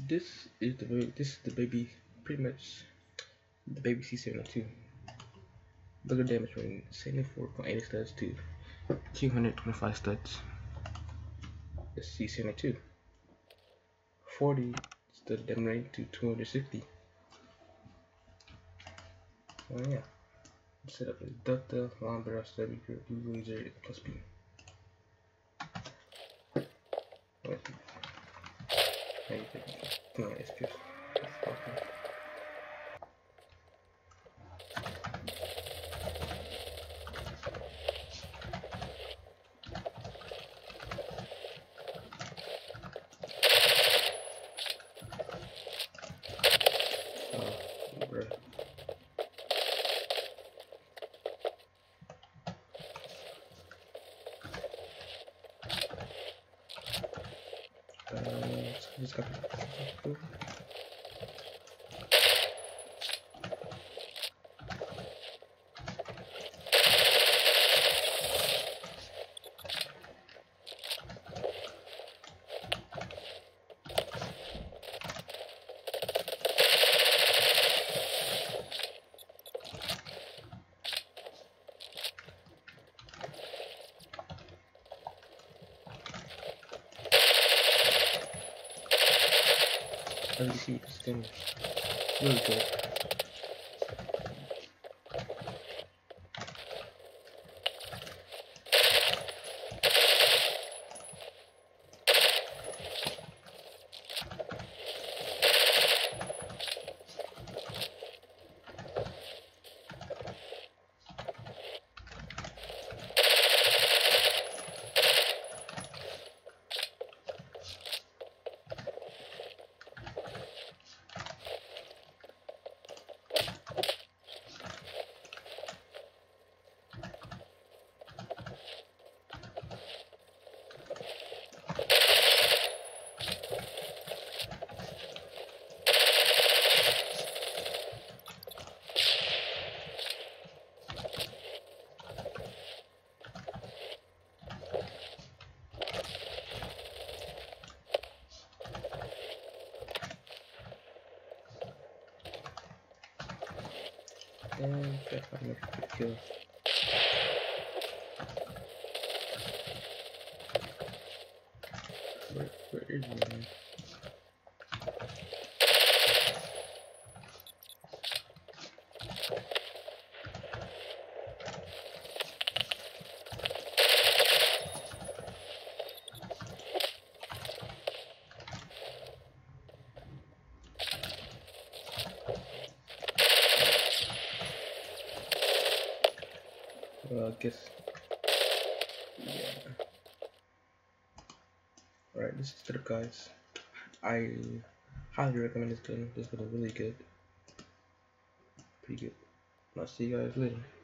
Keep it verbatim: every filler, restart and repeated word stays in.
this is the this is the baby, pretty much the baby C seven A two. Look at damage rating, seventy-four point eight studs to two hundred twenty-five studs. The C seven A two. forty stud damage rating to two hundred sixty. Oh yeah. Set up a ductile, long barrel, stubby, blue laser, plus B. Come on, it's just okay. Oh, bruh. Uh, just got the As you see, it's been really good. And that's how I make a good kill. Where, where is he, man? Well, I guess, yeah. Alright, this is it, guys. I highly recommend this gun. This gun is really good. Pretty good. I'll see you guys later.